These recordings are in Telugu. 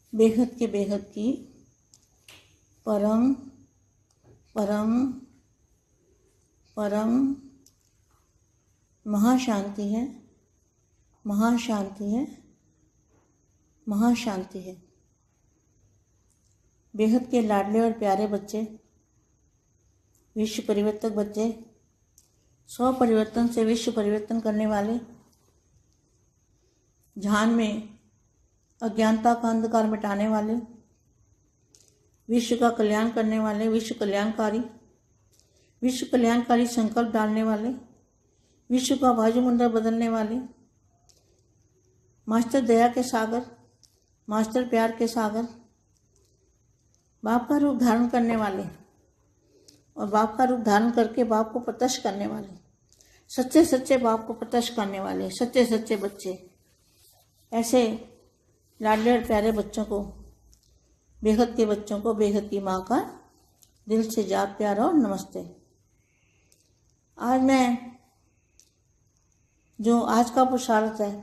बेहद की परम परम परम महाशांति है, महाशांति है, महाशांति है। बेहद के लाडले और प्यारे बच्चे, विश्व परिवर्तक बच्चे, स्व परिवर्तन से विश्व परिवर्तन करने वाले, ध्यान में अज्ञानता का अंधकार मिटाने वाले, विश्व का कल्याण करने वाले, विश्व कल्याणकारी संकल्प डालने वाले, विश्व का वायुमंडल बदलने वाले, मास्टर दया के सागर, मास्टर प्यार के सागर, बाप का रूप धारण करने वाले और बाप का रूप धारण करके बाप को प्रत्यक्ष करने वाले, सच्चे सच्चे बाप को प्रत्यक्ष करने वाले, सच्चे सच्चे बच्चे, ऐसे लाडले और प्यारे बच्चों को, बेहद के बच्चों को बेहद की माँ का दिल से याद, प्यार और नमस्ते। आज मैं जो आज का पुरुषार्थ है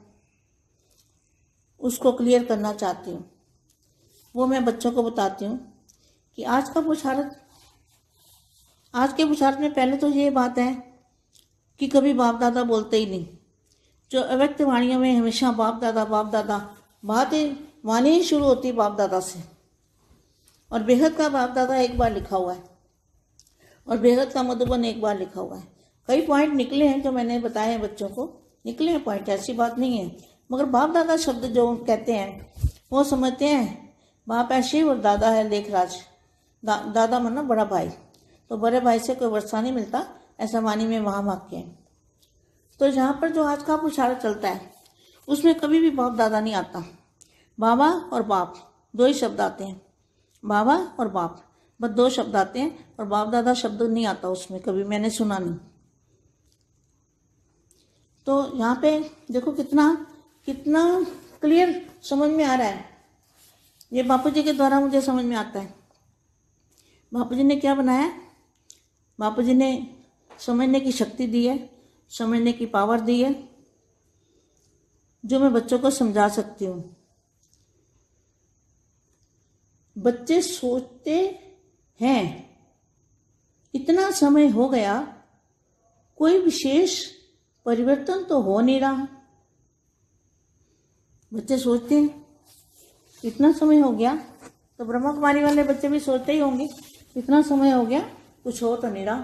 उसको क्लियर करना चाहती हूँ। वो मैं बच्चों को बताती हूँ कि आज का पुरुषार्थ, आज के पुरुषार्थ में पहले तो ये बात है कि कभी बाप दादा बोलते ही नहीं। जो अव्यक्त वाणियों में हमेशा बाप दादा बातें वाणी ही शुरू होती बाप दादा से, और बेहद का बाप दादा एक बार लिखा हुआ है और बेहद का मधुबन एक बार लिखा हुआ है। कई पॉइंट निकले हैं जो मैंने बताए हैं बच्चों को, निकले हैं पॉइंट, ऐसी बात नहीं है। मगर बाप दादा शब्द जो कहते हैं वो समझते हैं बाप है शिव और दादा है लेखराज। दादा मतलब बड़ा भाई, तो बड़े भाई से कोई वर्षा नहीं मिलता, ऐसा वाणी में महावाक्य है। तो जहाँ पर जो आज का पुरुषार्थ चलता है उसमें कभी भी बाप दादा नहीं आता। बाबा और बाप दो ही शब्द आते हैं, बाबा और बाप बस दो शब्द आते हैं, और बाप दादा शब्द नहीं आता उसमें, कभी मैंने सुना नहीं। तो यहाँ पे देखो कितना क्लियर समझ में आ रहा है। ये बापू जी के द्वारा मुझे समझ में आता है। बापू जी ने क्या बनाया, बापू जी ने समझने की शक्ति दी है, समझने की पावर दी है, जो मैं बच्चों को समझा सकती हूँ। बच्चे सोचते हैं इतना समय हो गया, कोई विशेष परिवर्तन तो हो नहीं रहा। बच्चे सोचते हैं इतना समय हो गया, तो ब्रह्मा कुमारी वाले बच्चे भी सोचते ही होंगे इतना समय हो गया, कुछ हो तो नहीं रहा।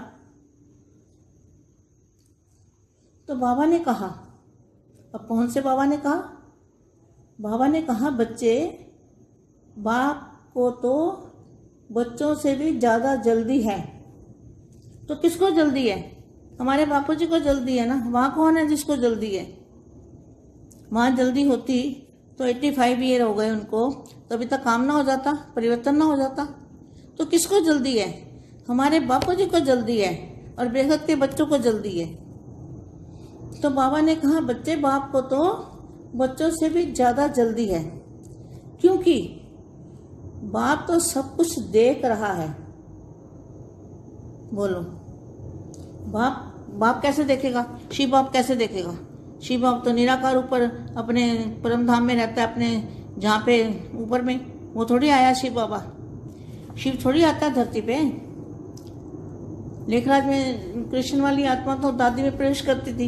तो बाबा ने कहा, अब कौन से बाबा ने कहा? बाबा ने कहा बच्चे, बाप को तो बच्चों से भी ज़्यादा जल्दी है। तो किसको जल्दी है? हमारे बापू जी को जल्दी है ना। वहाँ कौन है जिसको जल्दी है? वहाँ जल्दी होती तो 85 ईयर हो गए उनको, तो अभी तक काम ना हो जाता, परिवर्तन ना हो जाता। तो किसको जल्दी है? हमारे बापू जी को जल्दी है और बेहद के बच्चों को जल्दी है। तो बाबा ने कहा बच्चे, बाप को तो बच्चों से भी ज़्यादा जल्दी है, क्योंकि बाप तो सब कुछ देख रहा है। बोलो, बाप कैसे देखेगा? शिव बाप कैसे देखेगा? शिव बाप तो निराकार ऊपर अपने परम धाम में रहता है, अपने जहाँ पे ऊपर में। वो थोड़ी आया शिव बाबा, शिव थोड़ी आता है धरती पे। लेखराज में कृष्ण वाली आत्मा तो दादी में प्रवेश करती थी,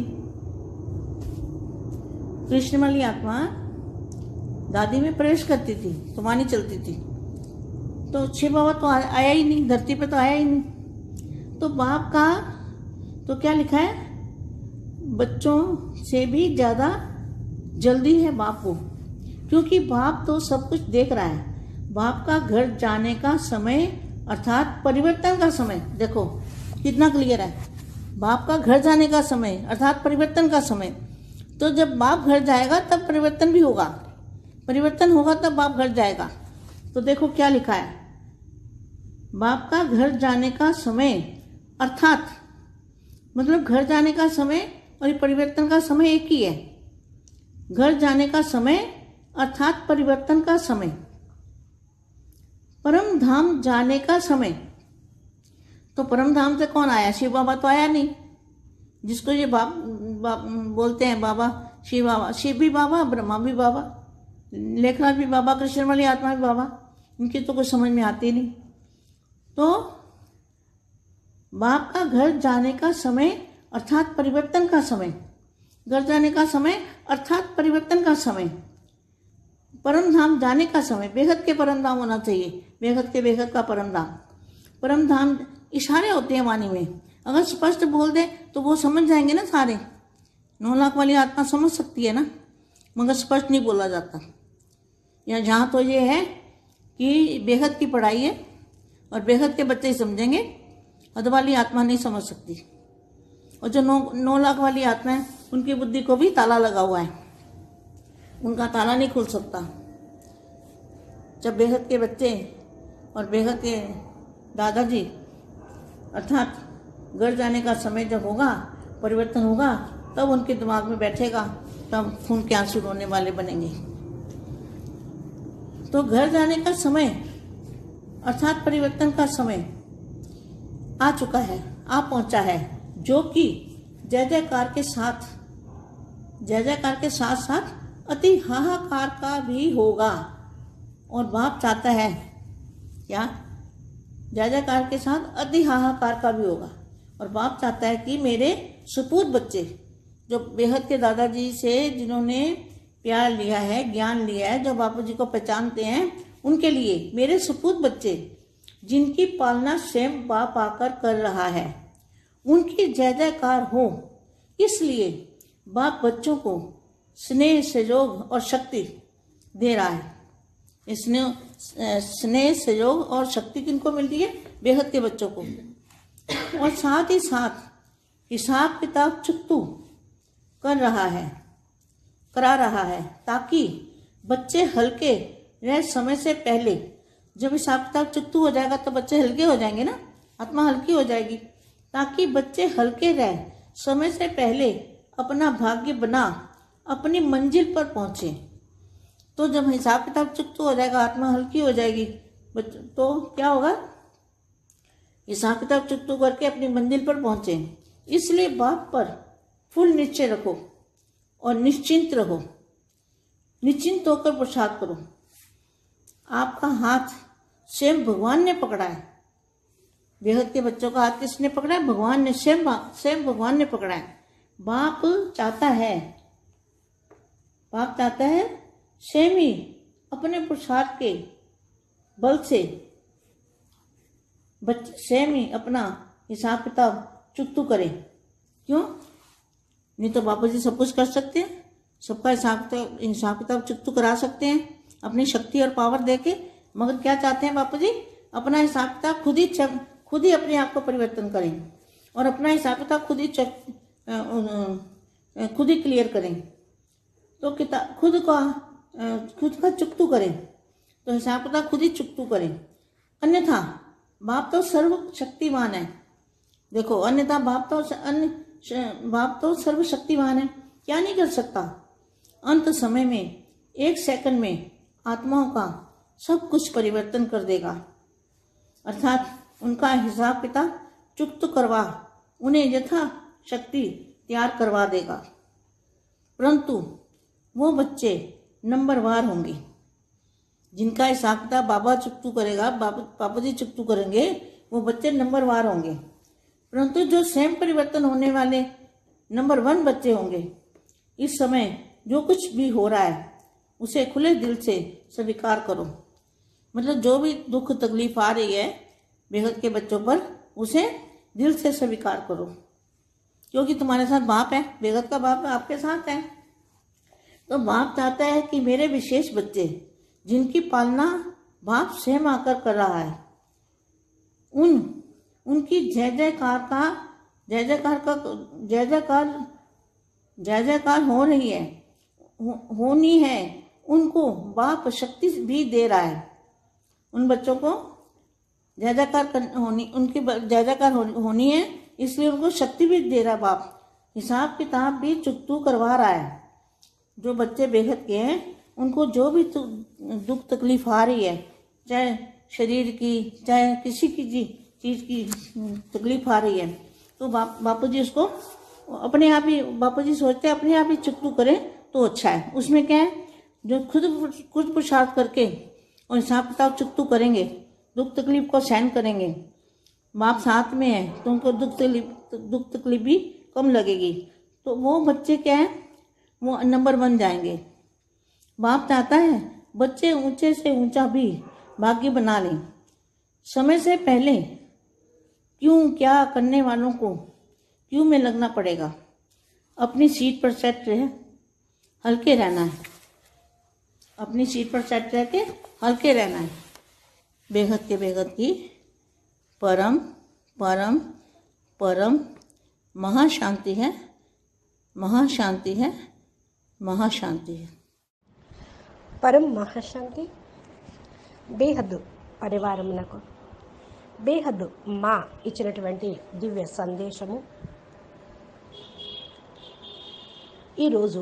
कृष्ण वाली आत्मा दादी में प्रवेश करती थी तो वाणी चलती थी। तो शिव बाबा तो आया ही नहीं, धरती पे तो आया ही नहीं। तो बाप का तो क्या लिखा है? बच्चों से भी ज़्यादा जल्दी है बाप को, क्योंकि बाप तो सब कुछ देख रहा है। बाप का घर जाने का समय अर्थात परिवर्तन का समय, देखो कितना क्लियर है। बाप का घर जाने का समय अर्थात परिवर्तन का समय। तो जब बाप घर जाएगा तब परिवर्तन भी होगा, परिवर्तन होगा तब बाप घर जाएगा। तो देखो क्या लिखा है, बाप का घर जाने का समय अर्थात मतलब घर जाने का समय और परिवर्तन का समय एक ही है। घर जाने का समय अर्थात परिवर्तन का समय, परम धाम जाने का समय। तो परम धाम से कौन आया? शिव बाबा तो आया नहीं, जिसको ये बाप बोलते हैं बाबा, शिव बाबा। शिव भी बाबा, ब्रह्मा भी बाबा, लेखराज भी बाबा, कृष्ण वाली आत्मा भी बाबा, उनकी तो कुछ समझ में आती नहीं। तो बाप का घर जाने का समय अर्थात परिवर्तन का समय, घर जाने का समय अर्थात परिवर्तन का समय, परम धाम जाने का समय, बेहद के परम धाम होना चाहिए, बेहद के बेहद का परम धाम। परम धाम इशारे होते हैं वाणी में, अगर स्पष्ट बोल दे तो वो समझ जाएंगे ना सारे। 9 लाख वाली आत्मा समझ सकती है ना, मगर स्पष्ट नहीं बोला जाता। या जहाँ तो ये है कि बेहद की पढ़ाई है और बेहद के बच्चे ही समझेंगे, अध वाली आत्मा नहीं समझ सकती। और जो 9 लाख वाली आत्मा है उनकी बुद्धि को भी ताला लगा हुआ है, उनका ताला नहीं खुल सकता। जब बेहद के बच्चे और बेहद के दादाजी अर्थात घर जाने का समय जब होगा, परिवर्तन होगा, तब उनके दिमाग में बैठेगा, तब खून के आंसू रोने वाले बनेंगे। तो घर जाने का समय अर्थात परिवर्तन का समय आ चुका है, आ पहुंचा है, जो कि जय जयकार के साथ, जय जयकार के साथ साथ अति हाहाकार का भी होगा। और बाप चाहता है क्या? जय जयकार के साथ अति हाहाकार का भी होगा। और बाप चाहता है कि मेरे सुपूत बच्चे, जो बेहद के दादाजी से जिन्होंने प्यार लिया है, ज्ञान लिया है, जो बापू जी को पहचानते हैं, उनके लिए मेरे सुपूत बच्चे जिनकी पालना स्वयं बाप आकर कर रहा है, उनकी जय जयकार हो। इसलिए बाप बच्चों को स्नेह, सहयोग और शक्ति दे रहा है। स्नेह, सहयोग और शक्ति किनको मिल रही है? बेहद के बच्चों को। और साथ ही साथ हिसाब किताब चुकतू करा रहा है, ताकि बच्चे हल्के रह समय से पहले। जब हिसाब किताब चुकतू हो जाएगा तो बच्चे हल्के हो जाएंगे ना, आत्मा हल्की हो जाएगी, ताकि बच्चे हल्के रह समय से पहले अपना भाग्य बना अपनी मंजिल पर पहुंचे। तो जब हिसाब किताब चुकतू हो जाएगा, आत्मा हल्की हो जाएगी, तो क्या होगा? हिसाब किताब चुकतू करके अपनी मंजिल पर पहुंचे। इसलिए बाप पर फुल निश्चय रखो और निश्चिंत रहो, निश्चिंत होकर पुरुषार्थ करो। आपका हाथ स्वयं भगवान ने पकड़ा है। बेहद के बच्चों का हाथ किसने पकड़ा है? भगवान ने, स्वयं भगवान ने पकड़ा है। बाप चाहता है स्वयं ही अपने पुरुषार्थ के बल से बच्चे स्वयं ही अपना हिसाब किताब चुकतू करें। क्यों? नहीं तो बापू जी सब कुछ कर सकते हैं, सबका हिसाब किताब चुकतू करा सकते हैं अपनी शक्ति और पावर देके। मगर क्या चाहते हैं बापू जी? अपना हिसाब किताब खुद ही अपने आप को परिवर्तन करें और अपना हिसाब किताब खुद ही क्लियर करें। तो खुद का चुकतू करें, तो हिसाब किताब खुद ही चुकतू करें। अन्यथा बाप तो सर्वशक्तिमान है। देखो, अन्यथा बाप तो सर्वशक्तिमान है, क्या नहीं कर सकता? अंत समय में 1 सेकंड में आत्माओं का सब कुछ परिवर्तन कर देगा, अर्थात उनका हिसाब किताब चुकत करवा उन्हें यथा शक्ति तैयार करवा देगा। परंतु वो बच्चे नंबरवार होंगे जिनका हिसाब किताब बाबा चुकतू करेगा, बाबा जी चुकतू करेंगे, वो बच्चे नंबरवार होंगे। परंतु जो स्वयं परिवर्तन होने वाले नंबर 1 बच्चे होंगे, इस समय जो कुछ भी हो रहा है उसे खुले दिल से स्वीकार करो। मतलब जो भी दुख तकलीफ आ रही है बेहद के बच्चों पर, उसे दिल से स्वीकार करो, क्योंकि तुम्हारे साथ बाप है, बेहद का बाप आपके साथ है। तो बाप चाहता है कि मेरे विशेष बच्चे जिनकी पालना बाप स्वयं आकर कर रहा है, उनकी जय जयकार हो रही है, होनी है। उनको बाप शक्ति भी दे रहा है। उन बच्चों को जय जयकार होनी है, इसलिए उनको शक्ति भी दे रहा है बाप। हिसाब किताब भी चुकतू करवा रहा है। जो बच्चे बेहद के हैं उनको जो भी दुख तकलीफ आ रही है, चाहे शरीर की चाहे किसी की चीज़ की तकलीफ आ रही है, तो बापू जी उसको अपने आप ही, बापू जी सोचते हैं अपने आप ही चुकतू करें तो अच्छा है। उसमें क्या है? जो खुद पुरुषार्थ करके और हिसाब किताब चुकतू करेंगे, दुख तकलीफ को सहन करेंगे, बाप साथ में है तो उनको दुख तकलीफ भी कम लगेगी, तो वो बच्चे क्या है, वो नंबर 1 जाएंगे। बाप चाहता है बच्चे ऊंचे से ऊंचा भी भाग्य बना लें। समय से पहले क्यों क्या करने वालों को क्यों में लगना पड़ेगा। अपनी सीट पर सेट रहे, हल्के रहना है। अपनी सीट पर सेट रह के हल्के रहना है। बेहद के बेहद की परम परम परम महाशांति है, महाशांति है, महाशांति है। పరం మహాశాంతి బేహద్దు పరివారమునకు బేహద్దు మా ఇచ్చినటువంటి దివ్య సందేశము. ఈరోజు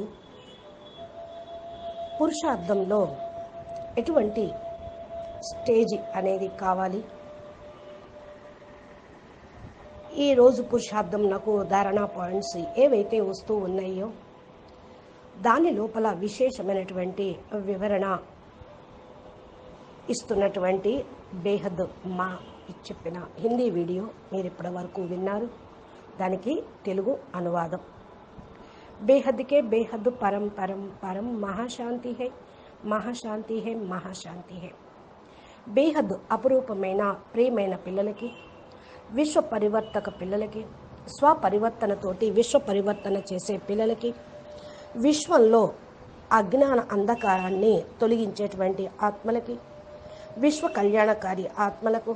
పురుషార్థంలో ఎటువంటి స్టేజ్ అనేది కావాలి, ఈరోజు పురుషార్థంకు ధారణా పాయింట్స్ ఏవైతే వస్తూ ఉన్నాయో దాని లోపల విశేషమైనటువంటి వివరణ ఇస్తున్నటువంటి బేహద్ మా చెప్పిన హిందీ వీడియో మీరు ఇప్పటి వరకు విన్నారు. దానికి తెలుగు అనువాదం. బేహద్కే బేహద్ పరం పరం పరం మహాశాంతి హై, మహాశాంతి హై, మహాశాంతి హై. బేహద్ అపురూపమైన ప్రియమైన పిల్లలకి, విశ్వ పరివర్తక పిల్లలకి, స్వపరివర్తనతోటి విశ్వ పరివర్తన చేసే పిల్లలకి, విశ్వంలో అజ్ఞాన అంధకారాన్ని తొలగించేటువంటి ఆత్మలకి, విశ్వ కళ్యాణకారి ఆత్మలకు,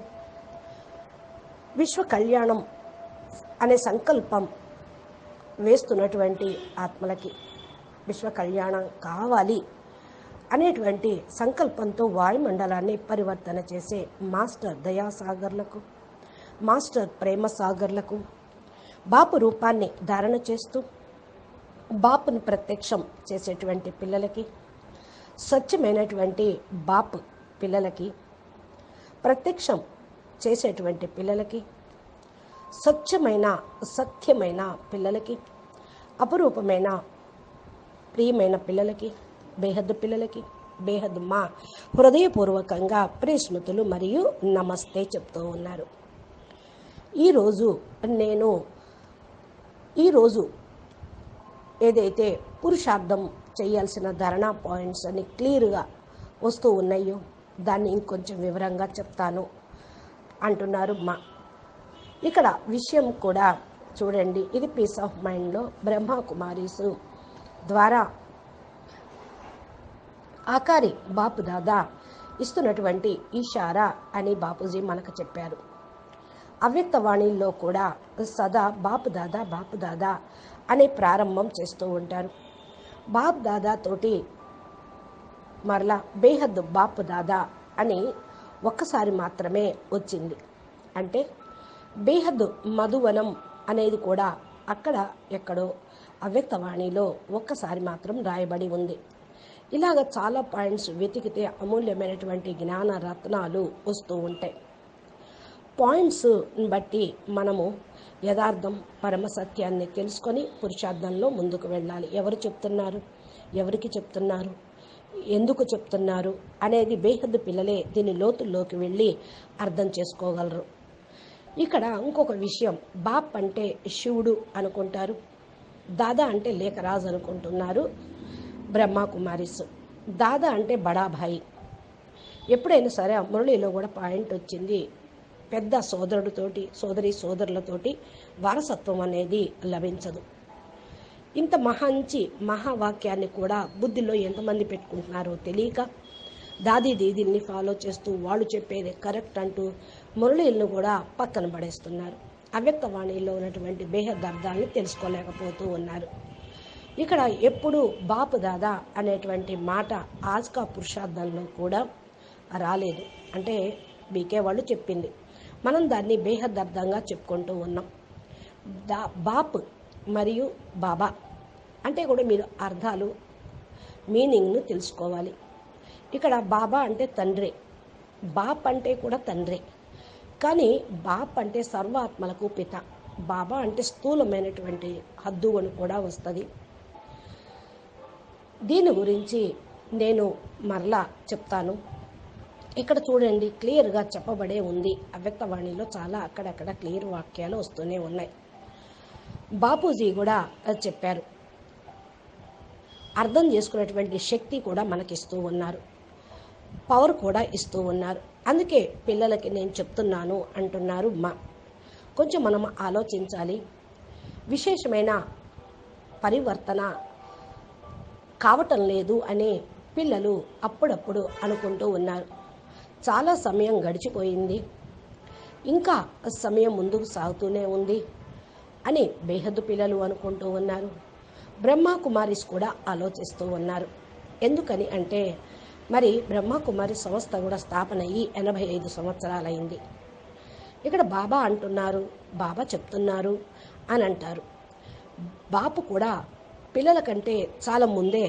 విశ్వ కళ్యాణం అనే సంకల్పం వేస్తున్నటువంటి ఆత్మలకి, విశ్వ కళ్యాణం కావాలి అనేటువంటి సంకల్పంతో వాయుమండలాన్ని పరివర్తన చేసే మాస్టర్ దయాసాగర్లకు, మాస్టర్ ప్రేమ సాగర్లకు, బాపు రూపాన్ని ధారణ చేస్తూ బాపుని ప్రత్యక్షం చేసేటువంటి పిల్లలకి, స్వచ్ఛమైనటువంటి బాపు పిల్లలకి, ప్రత్యక్షం చేసేటువంటి పిల్లలకి, స్వచ్ఛమైన సత్యమైన పిల్లలకి, అపురూపమైన ప్రియమైన పిల్లలకి, బేహద్దు పిల్లలకి, బేహద్ మా హృదయపూర్వకంగా ప్రియస్మృతులు మరియు నమస్తే చెప్తూ ఉన్నారు. ఈరోజు ఏదైతే పురుషార్థం చేయాల్సిన ధారణా పాయింట్స్ అని క్లియర్గా వస్తూ ఉన్నాయో దాన్ని ఇంకొంచెం వివరంగా చెప్తాను అంటున్నారు మా. ఇక్కడ విషయం కూడా చూడండి, ఇది పీస్ ఆఫ్ మైండ్లో బ్రహ్మకుమారీస్ ద్వారా ఆకారి బాపు దాదా ఇస్తున్నటువంటి ఇషారా అని బాపూజీ మనకు చెప్పారు. అవ్యక్తవాణిలో కూడా సదా బాపు దాదా అనే ప్రారంభం చేస్తూ ఉంటారు. బాప్ దాదా తోటి మరలా బేహద్ బాపు దాదా అని ఒక్కసారి మాత్రమే వచ్చింది. అంటే బేహద్ మధువనం అనేది కూడా అక్కడ ఎక్కడో అవ్యక్తవాణిలో ఒక్కసారి మాత్రం రాయబడి ఉంది. ఇలాగ చాలా పాయింట్స్ వెతికితే అమూల్యమైనటువంటి జ్ఞాన రత్నాలు వస్తూ ఉంటాయి. పాయింట్స్ బట్టి మనము యథార్థం పరమసత్యాన్ని తెలుసుకొని పురుషార్థంలో ముందుకు వెళ్ళాలి. ఎవరు చెప్తున్నారు, ఎవరికి చెప్తున్నారు, ఎందుకు చెప్తున్నారు అనేది బేహద్ పిల్లలే దీని లోతుల్లోకి వెళ్ళి అర్థం చేసుకోగలరు. ఇక్కడ ఇంకొక విషయం, బాప్ అంటే శివుడు అనుకుంటారు, దాదా అంటే లేఖరాజు అనుకుంటున్నారు బ్రహ్మకుమారీస్. దాదా అంటే బడాభాయి. ఎప్పుడైనా సరే మురళిలో కూడా పాయింట్ వచ్చింది, పెద్ద సోదరులతోటి వారసత్వం అనేది లభించదు. ఇంత మంచి మహావాక్యాన్ని కూడా బుద్ధిలో ఎంతమంది పెట్టుకుంటున్నారో తెలియక దాదీ దీదీల్ని ఫాలో చేస్తూ వాళ్ళు చెప్పేది కరెక్ట్ అంటూ మురళీలను కూడా పక్కన పడేస్తున్నారు. అవ్యక్తవాణిలో ఉన్నటువంటి బేహద్ అర్థాన్ని తెలుసుకోలేకపోతూ ఉన్నారు. ఇక్కడ ఎప్పుడు బాపు దాదా అనేటువంటి మాట ఆజ్కా పురుషార్థంలో కూడా రాలేదు. అంటే బీకే వాళ్ళు చెప్పింది, మనం దాన్ని బేహద్ అర్థంగా చెప్పుకుంటూ ఉన్నాం. బాప్ మరియు బాబా అంటే కూడా మీరు అర్థాలు మీనింగ్ను తెలుసుకోవాలి. ఇక్కడ బాబా అంటే తండ్రి, బాప్ అంటే కూడా తండ్రి. కానీ బాప్ అంటే సర్వాత్మలకు పిత. బాబా అంటే స్థూలమైనటువంటి హద్దు అని కూడా వస్తుంది. దీని గురించి నేను మరలా చెప్తాను. ఇక్కడ చూడండి, క్లియర్గా చెప్పబడే ఉంది. అవ్యక్తవాణిలో చాలా అక్కడక్కడ క్లియర్ వాక్యాలు వస్తూనే ఉన్నాయి. బాపూజీ కూడా చెప్పారు. అర్థం చేసుకునేటువంటి శక్తి కూడా మనకిస్తూ ఉన్నారు, పవర్ కూడా ఇస్తూ ఉన్నారు. అందుకే పిల్లలకి నేను చెప్తున్నాను అంటున్నారు. కొంచెం మనం ఆలోచించాలి. విశేషమైన పరివర్తన కావటం లేదు అని పిల్లలు అప్పుడప్పుడు అనుకుంటూ ఉన్నారు. చాలా సమయం గడిచిపోయింది, ఇంకా సమయం ముందుకు సాగుతూనే ఉంది అని బేహద్దు పిల్లలు అనుకుంటూ ఉన్నారు. బ్రహ్మకుమారిస్ కూడా ఆలోచిస్తూ ఉన్నారు. ఎందుకని అంటే మరి బ్రహ్మకుమారి సంస్థ కూడా స్థాపన అయ్యి 85 సంవత్సరాలైంది. ఇక్కడ బాబా అంటున్నారు, బాబా చెప్తున్నారు అని అంటారు. బాపు కూడా పిల్లల కంటే చాలా ముందే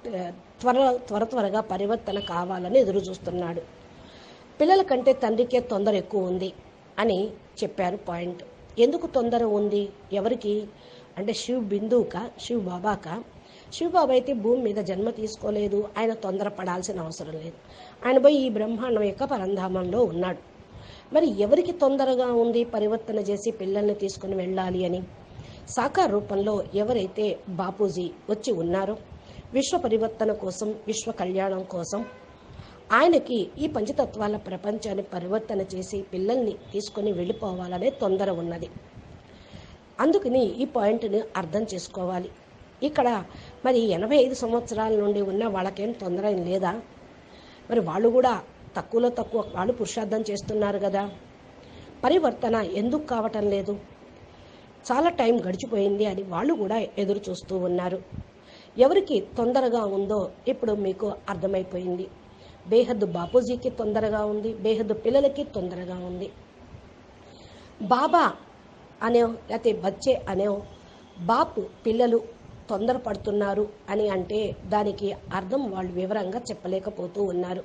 త్వరగా పరివర్తన కావాలని ఎదురు చూస్తున్నాడు. పిల్లల కంటే తండ్రికే తొందర ఎక్కువ ఉంది అని చెప్పారు పాయింట్. ఎందుకు తొందర ఉంది? ఎవరికి అంటే శివ్ బిందువుకా, శివ్ బాబాకా? శివ్ బాబా అయితే భూమి మీద జన్మ తీసుకోలేదు, ఆయన తొందరపడాల్సిన అవసరం లేదు. ఆయన పోయి ఈ బ్రహ్మాండం యొక్క పరంధామంలో ఉన్నాడు. మరి ఎవరికి తొందరగా ఉంది పరివర్తన చేసి పిల్లల్ని తీసుకుని వెళ్ళాలి అని? సాకార రూపంలో ఎవరైతే బాపూజీ వచ్చి ఉన్నారో విశ్వ పరివర్తన కోసం, విశ్వ కళ్యాణం కోసం, ఆయనకి ఈ పంచతత్వాల ప్రపంచాన్ని పరివర్తన చేసి పిల్లల్ని తీసుకొని వెళ్ళిపోవాలనే తొందర ఉన్నది. అందుకని ఈ పాయింట్ని అర్థం చేసుకోవాలి. ఇక్కడ మరి 85 సంవత్సరాల నుండి ఉన్న వాళ్ళకేం తొందర లేదా? మరి వాళ్ళు కూడా తక్కువలో తక్కువ వాళ్ళు పురుషార్థం చేస్తున్నారు కదా. పరివర్తన ఎందుకు కావటం లేదు? చాలా టైం గడిచిపోయింది అని వాళ్ళు కూడా ఎదురు చూస్తూ ఉన్నారు. ఎవరికి తొందరగా ఉందో ఇప్పుడు మీకు అర్థమైపోయింది. బేహద్దు బాపూజీకి తొందరగా ఉంది, బేహద్దు పిల్లలకి తొందరగా ఉంది. బాబా అనే లేకపోతే బచ్చే అనే బాపు పిల్లలు తొందరపడుతున్నారు అని అంటే దానికి అర్థం వాళ్ళు వివరంగా చెప్పలేకపోతూ ఉన్నారు.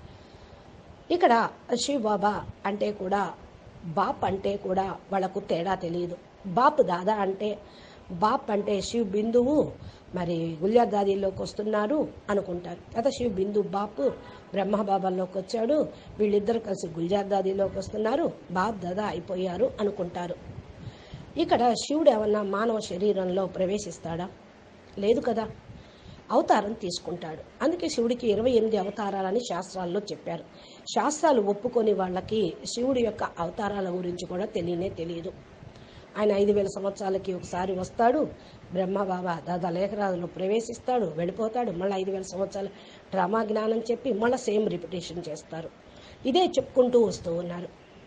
ఇక్కడ శివ్ బాబా అంటే కూడా, బాప్ అంటే కూడా వాళ్ళకు తేడా తెలియదు. బాప్ దాదా అంటే, బాప్ అంటే శివ్ బిందువు మరి గుల్జార్ దాదీలోకి వస్తున్నారు అనుకుంటారు. లేదా శివ్ బిందు బాపు బ్రహ్మబాబాల్లోకి వచ్చాడు, వీళ్ళిద్దరు కలిసి గుల్జార్ దాదీలోకి వస్తున్నారు, బాప్ దాదా అయిపోయారు అనుకుంటారు. ఇక్కడ శివుడు ఏమన్నా మానవ శరీరంలో ప్రవేశిస్తాడా? లేదు కదా, అవతారం తీసుకుంటాడు. అందుకే శివుడికి 28 అవతారాలని శాస్త్రాల్లో చెప్పారు. శాస్త్రాలు ఒప్పుకొని వాళ్ళకి శివుడి యొక్క అవతారాల గురించి కూడా తెలియదు. ఆయన 5000 సంవత్సరాలకి ఒకసారి వస్తాడు, బ్రహ్మబాబా దాదా లేఖరాజులో ప్రవేశిస్తాడు, వెళ్ళిపోతాడు, మళ్ళీ 5000 సంవత్సరాలు డ్రామా జ్ఞానం చెప్పి మళ్ళీ సేమ్ రిపిటేషన్ చేస్తారు. ఇదే చెప్పుకుంటూ వస్తూ ఉన్నారు.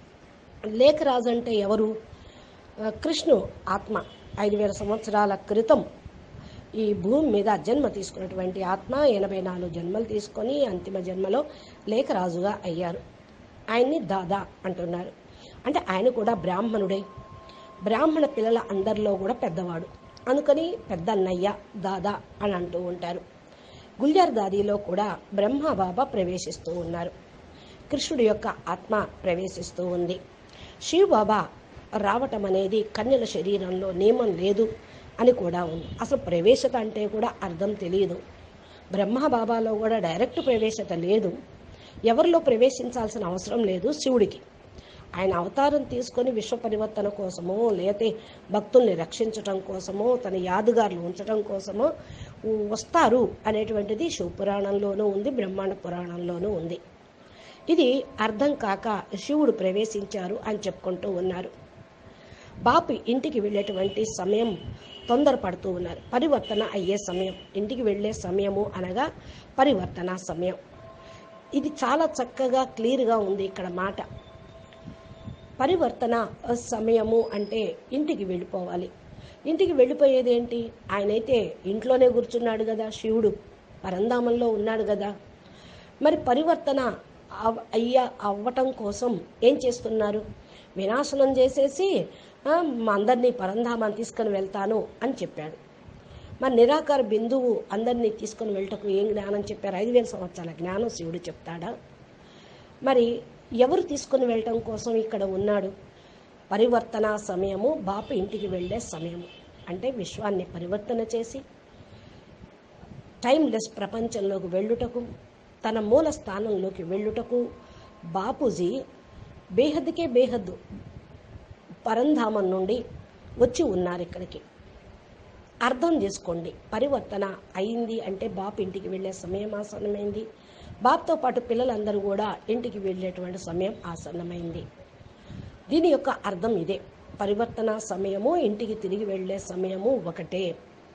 లేఖరాజు అంటే ఎవరు? కృష్ణు ఆత్మ 5000 సంవత్సరాల క్రితం ఈ భూమి మీద జన్మ తీసుకున్నటువంటి ఆత్మ 84 జన్మలు తీసుకొని అంతిమ జన్మలో లేఖరాజుగా అయ్యారు. ఆయన్ని దాదా అంటున్నారు. అంటే ఆయన కూడా బ్రాహ్మణుడే, బ్రాహ్మణ పిల్లల అందరిలో కూడా పెద్దవాడు. అందుకని పెద్ద అన్నయ్య దాదా అని అంటూ ఉంటారు. గుల్జార్ దాదీలో కూడా బ్రహ్మబాబా ప్రవేశిస్తూ ఉన్నారు, కృష్ణుడి యొక్క ఆత్మ ప్రవేశిస్తూ ఉంది. శివ్ బాబా రావటం అనేది కన్యల శరీరంలో నియమం లేదు అని కూడా ఉంది. అసలు ప్రవేశత అంటే కూడా అర్థం తెలియదు. బ్రహ్మబాబాలో కూడా డైరెక్ట్ ప్రవేశత లేదు. ఎవరిలో ప్రవేశించాల్సిన అవసరం లేదు శివుడికి. ఆయన అవతారం తీసుకొని విశ్వ పరివర్తన కోసమో లేతే భక్తుల్ని రక్షించటం కోసమో తన యాదుగారులు ఉంచడం కోసమో వస్తారు అనేటువంటిది శివపురాణంలోనూ ఉంది, బ్రహ్మాండ పురాణంలోనూ ఉంది. ఇది అర్థం కాక శివుడు ప్రవేశించారు అని చెప్పుకుంటూ ఉన్నారు. బాపు ఇంటికి వెళ్ళేటువంటి సమయం తొందరపడుతూ ఉన్నారు. పరివర్తన అయ్యే సమయం, ఇంటికి వెళ్ళే సమయము అనగా పరివర్తన సమయం. ఇది చాలా చక్కగా క్లియర్గా ఉంది ఇక్కడ మాట. పరివర్తన సమయము అంటే ఇంటికి వెళ్ళిపోవాలి. ఇంటికి వెళ్ళిపోయేది ఏంటి? ఆయనైతే ఇంట్లోనే కూర్చున్నాడు కదా, శివుడు పరంధామంలో ఉన్నాడు కదా. మరి పరివర్తన అవ్వటం కోసం ఏం చేస్తున్నారు? వినాశనం చేసేసి అందరినీ పరంధామాన్ని తీసుకొని వెళ్తాను అని చెప్పాడు. మరి నిరాకార బిందువు అందరినీ తీసుకొని వెళ్ళటకు ఏం జ్ఞానం చెప్పారు? 5000 సంవత్సరాల జ్ఞానం శివుడు చెప్తాడా? మరి ఎవరు తీసుకొని వెళ్ళటం కోసం ఇక్కడ ఉన్నాడు? పరివర్తన సమయము బాపు ఇంటికి వెళ్ళే సమయము. అంటే విశ్వాన్ని పరివర్తన చేసి టైమ్లెస్ ప్రపంచంలోకి వెళ్ళుటకు, తన మూల స్థానంలోకి వెళ్ళుటకు బాపూజీ బేహద్దుకే బేహద్దు పరంధామం నుండి వచ్చి ఉన్నారు ఇక్కడికి. అర్థం చేసుకోండి, పరివర్తన అయింది అంటే బాపు ఇంటికి వెళ్ళే సమయం ఆసన్నమైంది. బాపుతో పాటు పిల్లలందరూ కూడా ఇంటికి వెళ్ళేటువంటి సమయం ఆసన్నమైంది. దీని యొక్క అర్థం ఇదే. పరివర్తన సమయము, ఇంటికి తిరిగి వెళ్ళే సమయము ఒకటే.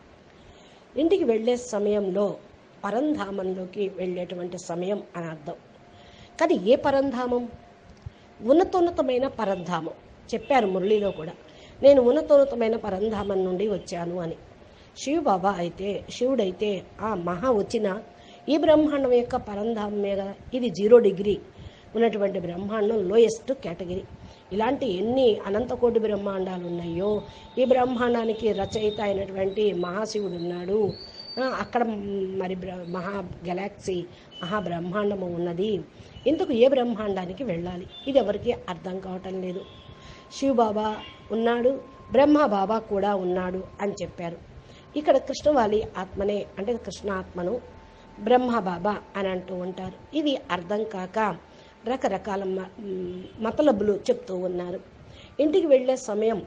ఇంటికి వెళ్ళే సమయంలో పరంధామంలోకి వెళ్ళేటువంటి సమయం అని అర్థం. కానీ ఏ పరంధామం? ఉన్నతోన్నతమైన పరంధామం. చెప్పారు మురళిలో కూడా, నేను ఉన్నతోన్నతమైన పరంధామం నుండి వచ్చాను అని. శివబాబా అయితే, శివుడైతే ఆ మహా వచ్చిన ఈ బ్రహ్మాండం యొక్క పరంధామమే కదా. ఇది 0 డిగ్రీ ఉన్నటువంటి బ్రహ్మాండం, లోయెస్ట్ కేటగిరీ. ఇలాంటి ఎన్ని అనంతకోటి బ్రహ్మాండాలు ఉన్నాయో, ఈ బ్రహ్మాండానికి రచయిత అయినటువంటి మహాశివుడు ఉన్నాడు. అక్కడ మరి మహా గెలాక్సీ, మహాబ్రహ్మాండము ఉన్నది. ఇందుకు ఏ బ్రహ్మాండానికి వెళ్ళాలి? ఇది ఎవరికి అర్థం కావటం లేదు. శివబాబా ఉన్నాడు, బ్రహ్మబాబా కూడా ఉన్నాడు అని చెప్పారు. ఇక్కడ కృష్ణవాలి ఆత్మనే, అంటే కృష్ణ ఆత్మను బ్రహ్మబాబా అని అంటూ ఉంటారు. ఇది అర్థం కాక రకరకాల మతలబులు చెప్తూ ఉన్నారు. ఇంటికి వెళ్ళే సమయం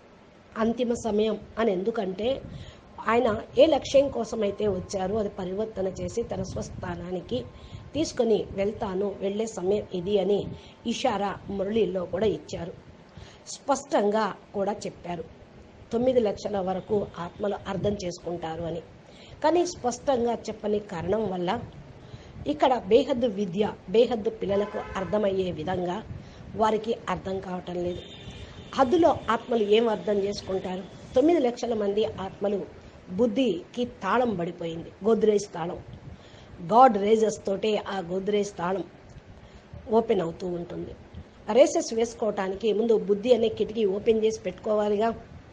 అంతిమ సమయం అని ఎందుకంటే, ఆయన ఏ లక్ష్యం కోసమైతే వచ్చారో అది పరివర్తన చేసి తన స్వస్థానానికి తీసుకొని వెళ్తాను, వెళ్ళే సమయం ఇది అని ఇషారా మురళిలో కూడా ఇచ్చారు. స్పష్టంగా కూడా చెప్పారు. 9 లక్షల వరకు ఆత్మలు అర్థం చేసుకుంటారు అని. కానీ స్పష్టంగా చెప్పని కారణం వల్ల ఇక్కడ బేహద్దు విద్య, బేహద్దు పిల్లలకు అర్థమయ్యే విధంగా వారికి అర్థం కావటం లేదు. హద్దులో ఆత్మలు ఏం అర్థం చేసుకుంటారు? 9 లక్షల మంది ఆత్మలు బుద్ధికి తాళం పడిపోయింది, గోద్రేజ్ తాళం. గాడ్ రేజెస్ తోటే ఆ గోద్రేజ్ తాళం ఓపెన్ అవుతూ ఉంటుంది. రేసెస్ వేసుకోవటానికి ముందు బుద్ధి అనే కిటికీ ఓపెన్ చేసి పెట్టుకోవాలిగా.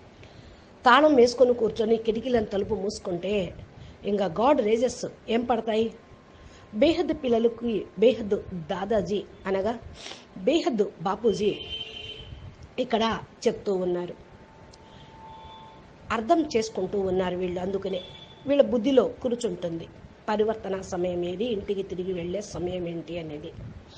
తాళం వేసుకొని కూర్చొని కిటికీలను తలుపు మూసుకుంటే ఇంకా గాడ్ రేజెస్ ఏం పడతాయి? బేహద్దు పిల్లలకి బేహద్దు దాదాజీ అనగా బేహద్దు బాపూజీ ఇక్కడ చెప్తూ ఉన్నారు, అర్థం చేసుకుంటూ ఉన్నారు వీళ్ళు. అందుకనే వీళ్ళ బుద్ధిలో కూర్చుంటుంది పరివర్తన సమయం ఏది, ఇంటికి తిరిగి వెళ్ళే సమయం ఏంటి అనేది.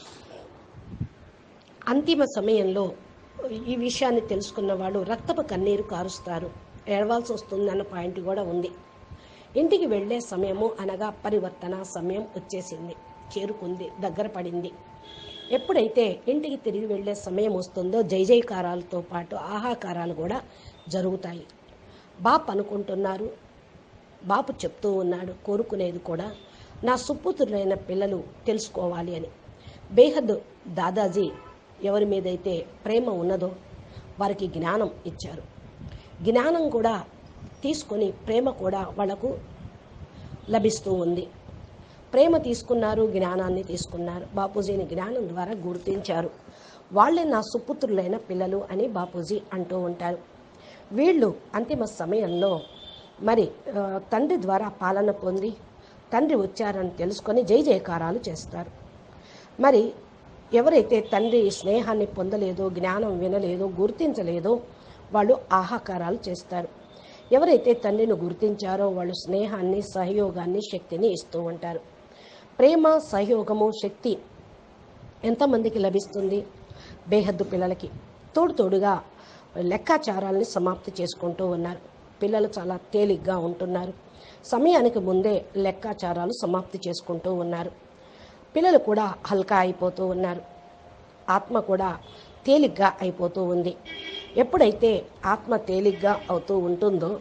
అంతిమ సమయంలో ఈ విషయాన్ని తెలుసుకున్న వాళ్ళు రక్తపు కన్నీరు కారుస్తారు, ఏడవాల్సి వస్తుంది అన్న పాయింట్ కూడా ఉంది. ఇంటికి వెళ్ళే సమయము అనగా పరివర్తన సమయం వచ్చేసింది, చేరుకుంది, దగ్గర పడింది. ఎప్పుడైతే ఇంటికి తిరిగి వెళ్ళే సమయం వస్తుందో జై జయకారాలతో పాటు ఆహాకారాలు కూడా జరుగుతాయి. బాపు అనుకుంటున్నారు, బాపు చెప్తూ ఉన్నాడు, కోరుకునేది కూడా నా సుపుత్రులైన పిల్లలు తెలుసుకోవాలి అని. బేహద్ దాదాజీ ఎవరి మీదైతే ప్రేమ ఉన్నదో వారికి జ్ఞానం ఇచ్చారు. జ్ఞానం కూడా తీసుకొని ప్రేమ కూడా వాళ్లకు లభిస్తూ ఉంది. ప్రేమ తీసుకున్నారు, జ్ఞానాన్ని తీసుకున్నారు. బాపూజీని జ్ఞానం ద్వారా గుర్తించారు. వాళ్ళే నా సుపుత్రులైన పిల్లలు అని బాపూజీ అంటూ ఉంటారు. వీళ్ళు అంతిమ సమయంలో మరి తండ్రి ద్వారా పాలన పొంది తండ్రి వచ్చారని తెలుసుకొని జై జయకారాలు చేస్తారు. మరి ఎవరైతే తండ్రి స్నేహాన్ని పొందలేదో, జ్ఞానం వినలేదో, గుర్తించలేదో వాళ్ళు ఆహాకారాలు చేస్తారు. ఎవరైతే తండ్రిని గుర్తించారో వాళ్ళు స్నేహాన్ని, సహయోగాన్ని, శక్తిని ఇస్తూ ఉంటారు. ప్రేమ, సహయోగము, శక్తి ఎంతమందికి లభిస్తుంది? బేహద్దు పిల్లలకి. తోడుగా లెక్కాచారాలని సమాప్తి చేసుకుంటూ ఉన్నారు. పిల్లలు చాలా తేలిగ్గా ఉంటున్నారు. సమయానికి ముందే లెక్కాచారాలు సమాప్తి చేసుకుంటూ ఉన్నారు. పిల్లలు కూడా హల్కా అయిపోతూ ఉన్నారు. ఆత్మ కూడా తేలిగ్గా అయిపోతూ ఉంది. ఎప్పుడైతే ఆత్మ తేలిగ్గా అవుతూ ఉంటుందో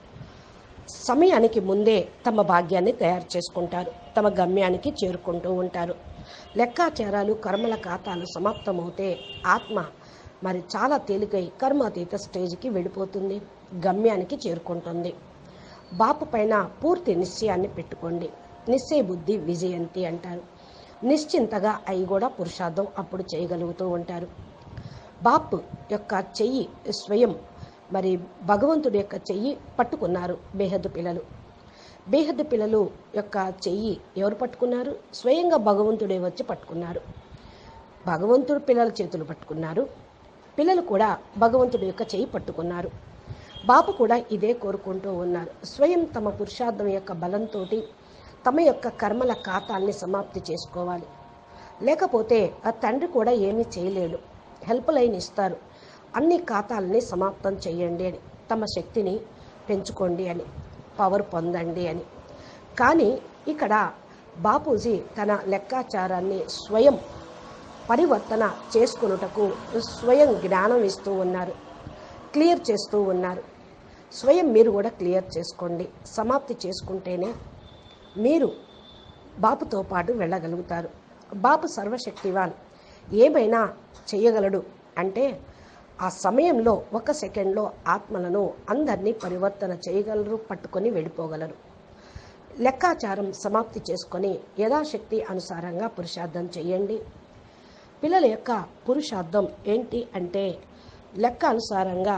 సమయానికి ముందే తమ భాగ్యాన్ని తయారు చేసుకుంటారు, తమ గమ్యానికి చేరుకుంటూ ఉంటారు. లెక్కాచారాలు, కర్మల ఖాతాలు సమాప్తమవుతే ఆత్మ మరి చాలా తేలికై కర్మాతీత స్టేజ్కి వెళ్ళిపోతుంది, గమ్యానికి చేరుకుంటుంది. బాపు పైన పూర్తి నిశ్చయాన్ని పెట్టుకోండి. నిశ్చయ బుద్ధి విజయంతి అంటారు. నిశ్చింతగా అయి కూడా పురుషార్థం అప్పుడు చేయగలుగుతూ ఉంటారు. బాపు యొక్క చెయ్యి స్వయం మరి భగవంతుడి యొక్క చెయ్యి పట్టుకున్నారు బేహద్దు పిల్లలు. బేహద్దు పిల్లలు యొక్క చెయ్యి ఎవరు పట్టుకున్నారు? స్వయంగా భగవంతుడే వచ్చి పట్టుకున్నారు. భగవంతుడు పిల్లల చేతులు పట్టుకున్నారు, పిల్లలు కూడా భగవంతుడి యొక్క చెయ్యి పట్టుకున్నారు. బాపు కూడా ఇదే కోరుకుంటూ ఉన్నారు. స్వయం తమ పురుషార్థం యొక్క బలంతో తమ యొక్క కర్మల ఖాతాల్ని సమాప్తి చేసుకోవాలి. లేకపోతే ఆ తండ్రి కూడా ఏమీ చేయలేడు. హెల్ప్ లైన్ ఇస్తారు, అన్ని ఖాతాలని సమాప్తం చేయండి అని, తమ శక్తిని పెంచుకోండి అని, పవర్ పొందండి అని. కానీ ఇక్కడ బాపూజీ తన లెక్కాచారాన్ని స్వయం పరివర్తన చేసుకొనుటకు స్వయం జ్ఞానం ఇస్తూ ఉన్నారు, క్లియర్ చేస్తూ ఉన్నారు. స్వయం మీరు కూడా క్లియర్ చేసుకోండి. సమాప్తి చేసుకుంటేనే మీరు బాపుతో పాటు వెళ్ళగలుగుతారు. బాపు సర్వశక్తివాన్, ఏమైనా చేయగలడు. అంటే ఆ సమయంలో 1 సెకండ్లో ఆత్మలను అందరినీ పరివర్తన చేయగలరు, పట్టుకొని వెళ్ళిపోగలరు. లెక్కాచారం సమాప్తి చేసుకొని యథాశక్తి అనుసారంగా పురుషార్థం చేయండి. పిల్లల యొక్క పురుషార్థం ఏంటి అంటే లెక్క అనుసారంగా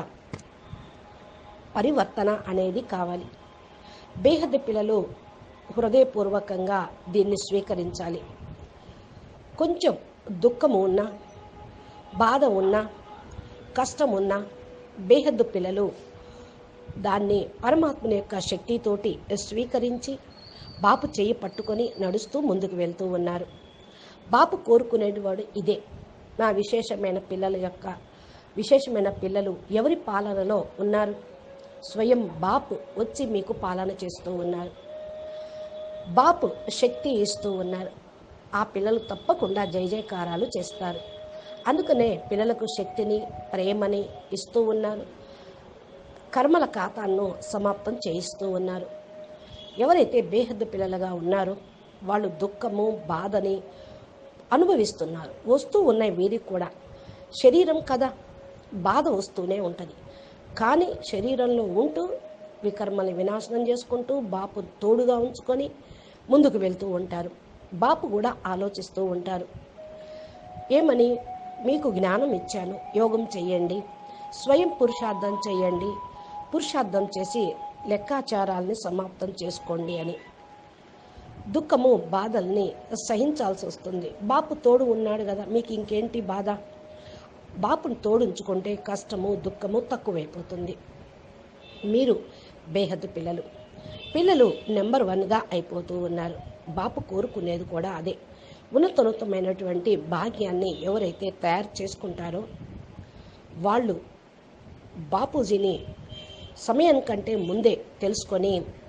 పరివర్తన అనేది కావాలి. బేహద్దు పిల్లలు హృదయపూర్వకంగా దీన్ని స్వీకరించాలి. కొంచెం దుఃఖము ఉన్నా, బాధ ఉన్నా, కష్టం ఉన్నా బేహద్దు పిల్లలు దాన్ని పరమాత్మని యొక్క శక్తితోటి స్వీకరించి బాపు చెయ్యి పట్టుకొని నడుస్తూ ముందుకు వెళ్తూ ఉన్నారు. బాపు కోరుకునేవాడు ఇదే. నా విశేషమైన పిల్లలు ఎవరి పాలనలో ఉన్నారు? స్వయం బాపు వచ్చి మీకు పాలన చేస్తూ ఉన్నారు. బాపు శక్తి ఇస్తూ ఉన్నారు. ఆ పిల్లలు తప్పకుండా జయజయకారాలు చేస్తారు. అందుకనే పిల్లలకు శక్తిని, ప్రేమని ఇస్తూ ఉన్నారు. కర్మల ఖాతాను సమాప్తం చేయిస్తూ ఉన్నారు. ఎవరైతే బేహద్దు పిల్లలుగా ఉన్నారో వాళ్ళు దుఃఖము, బాధని అనుభవిస్తున్నారు. వస్తూ ఉన్నాయి వీరికి కూడా. శరీరం కదా, బాధ వస్తూనే ఉంటుంది. కానీ శరీరంలో ఉంటూ వికర్మని వినాశనం చేసుకుంటూ బాపు తోడుగా ఉంచుకొని ముందుకు వెళ్తూ ఉంటారు. బాపు కూడా ఆలోచిస్తూ ఉంటారు, ఏమని? మీకు జ్ఞానం ఇచ్చాను, యోగం చెయ్యండి, స్వయం పురుషార్థం చెయ్యండి, పురుషార్థం చేసి లెక్కాచారాల్ని సమాప్తం చేసుకోండి అని. దుఃఖము, బాధల్ని సహించాల్సి వస్తుంది. బాపు తోడు ఉన్నాడు కదా, మీకు ఇంకేంటి బాధ? బాపుని తోడుంచుకుంటే కష్టము, దుఃఖము తక్కువైపోతుంది. మీరు బేహద్దు పిల్లలు నెంబర్ 1గా అయిపోతూ ఉన్నారు. బాపు కోరుకునేది కూడా అదే. ఉన్నతమైనటువంటి భాగ్యాన్ని ఎవరైతే తయారు చేసుకుంటారో వాళ్ళు బాపూజీని సమయానికంటే ముందే తెలుసుకొని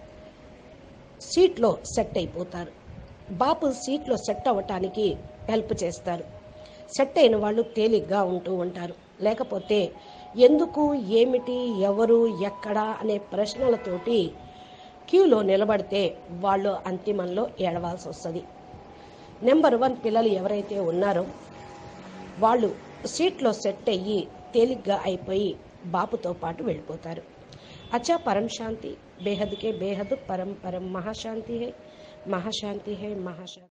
సీట్లో సెట్ అయిపోతారు. బాపు సీట్లో సెట్ అవ్వటానికి హెల్ప్ చేస్తారు. సెట్ అయిన వాళ్ళు తేలిగ్గా ఉంటూ ఉంటారు. లేకపోతే ఎందుకు, ఏమిటి, ఎవరు, ఎక్కడ అనే ప్రశ్నలతోటి క్యూలో నిలబడితే వాళ్ళు అంతిమంలో ఏడవాల్సి వస్తుంది. నెంబర్ 1 పిల్లలు ఎవరైతే ఉన్నారో వాళ్ళు సీట్లో సెట్ అయ్యి తేలిగ్గా అయిపోయి బాపుతో పాటు వెళ్ళిపోతారు. అచ్చా, పరం శాంతి, బేహద్ కే బేహద్, పరం పరం మహాశాంతి హై, మహాశాంతి హై, మహాశాంతి.